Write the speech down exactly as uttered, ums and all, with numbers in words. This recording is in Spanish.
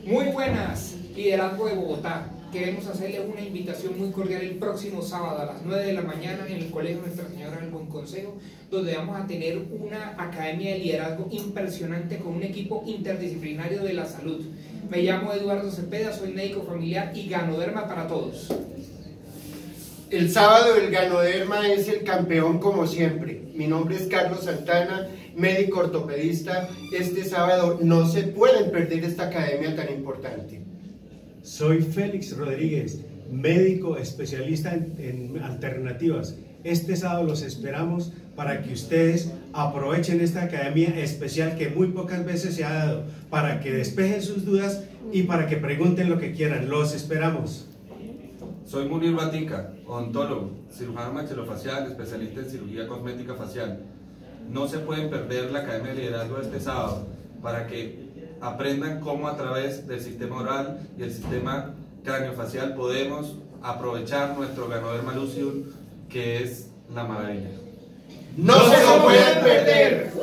Muy buenas, liderazgo de Bogotá. Queremos hacerles una invitación muy cordial el próximo sábado a las nueve de la mañana en el Colegio Nuestra Señora del Buen Consejo, donde vamos a tener una academia de liderazgo impresionante con un equipo interdisciplinario de la salud. Me llamo Eduardo Cepeda, soy médico familiar y Ganoderma para todos. El sábado el Ganoderma es el campeón como siempre. Mi nombre es Carlos Santana, médico ortopedista. Este sábado no se pueden perder esta academia tan importante. Soy Félix Rodríguez, médico especialista en, en alternativas. Este sábado los esperamos para que ustedes aprovechen esta academia especial que muy pocas veces se ha dado, para que despejen sus dudas y para que pregunten lo que quieran. Los esperamos. Soy Munir Batica, odontólogo, cirujano maxilofacial, especialista en cirugía cosmética facial. No se pueden perder la Academia de Liderazgo este sábado para que aprendan cómo a través del sistema oral y el sistema craneofacial podemos aprovechar nuestro Ganoderma Lucidum, que es la maravilla. ¡No se lo pueden perder!